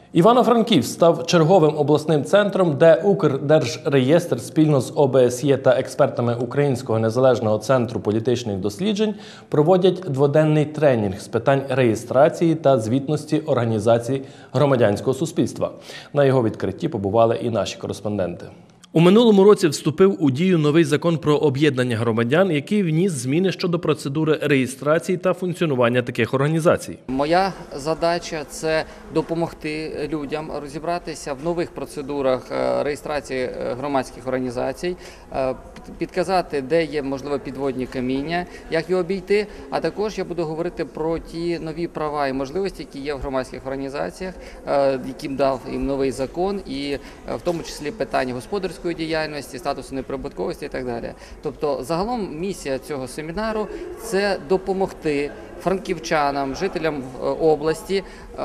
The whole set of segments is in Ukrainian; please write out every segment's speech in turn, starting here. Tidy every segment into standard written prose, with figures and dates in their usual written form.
Івано-Франківськ став черговим обласним центром, де Укрдержреєстр спільно з ОБСЄ та експертами Українського незалежного центру політичних досліджень проводять дводенний тренінг з питань реєстрації та звітності організацій громадянського суспільства. На його відкритті побували і наші кореспонденти. У минулому році вступив у дію новий закон про об'єднання громадян, який вніс зміни щодо процедури реєстрації та функціонування таких організацій. Моя задача – це допомогти людям розібратися в нових процедурах реєстрації громадських організацій, підказати, де є, можливо, підводні каміння, як його обійти, а також я буду говорити про ті нові права і можливості, які є в громадських організаціях, яким дав їм новий закон, і в тому числі питання господарської діяльності, статусу неприбутковості і так далі. Тобто, загалом місія цього семінару – це допомогти франківчанам, жителям області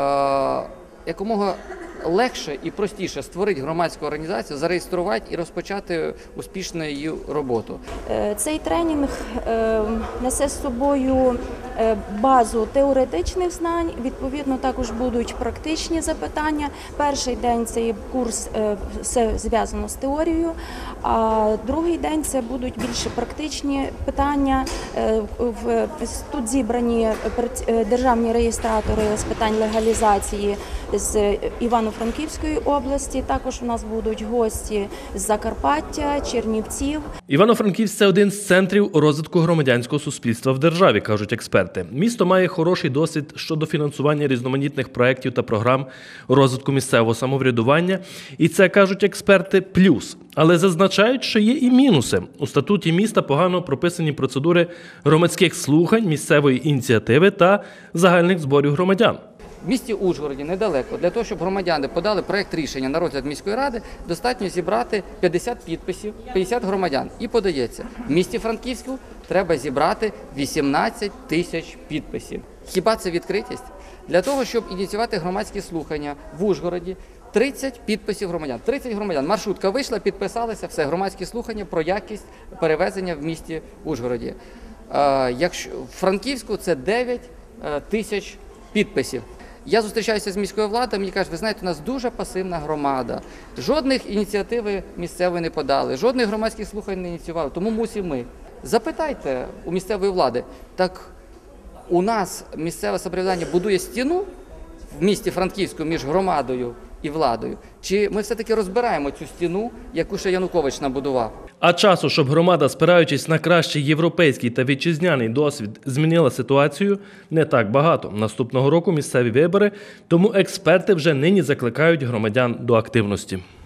якомога легше і простіше створити громадську організацію, зареєструвати і розпочати успішну її роботу. Цей тренінг несе з собою базу теоретичних знань, відповідно також будуть практичні запитання. Перший день це курс, все зв'язано з теорією, а другий день це будуть більше практичні питання. Тут зібрані державні реєстратори з питань легалізації з Івано-Франківської області, також у нас будуть гості з Закарпаття, Чернівців. Івано-Франківськ – це один з центрів розвитку громадянського суспільства в державі, кажуть експерти. Місто має хороший досвід щодо фінансування різноманітних проєктів та програм розвитку місцевого самоврядування. І це, кажуть експерти, плюс. Але зазначають, що є і мінуси. У статуті міста погано прописані процедури громадських слухань, місцевої ініціативи та загальних зборів громадян. В місті Ужгороді недалеко. Для того, щоб громадяни подали проєкт рішення на розгляд міської ради, достатньо зібрати 50 підписів, 50 громадян і подається. В місті Франківську треба зібрати 18 тисяч підписів. Хіба це відкритість? Для того, щоб ініціювати громадські слухання в Ужгороді, 30 підписів громадян. 30 громадян. Маршрутка вийшла, підписалися, все, громадські слухання про якість перевезення в місті Ужгороді. Якщо в Франківську це 9 тисяч підписів. Я зустрічаюся з міською владою, мені кажуть, ви знаєте, у нас дуже пасивна громада. Жодних ініціативи місцевої не подали, жодних громадських слухань не ініціювали, тому мусимо ми. Запитайте у місцевої влади, так у нас місцеве самоврядування будує стіну в місті Франківську між громадою і владою? Чи ми все-таки розбираємо цю стіну, яку ще Янукович набудував? А часу, щоб громада, спираючись на кращий європейський та вітчизняний досвід, змінила ситуацію, не так багато. Наступного року місцеві вибори, тому експерти вже нині закликають громадян до активності.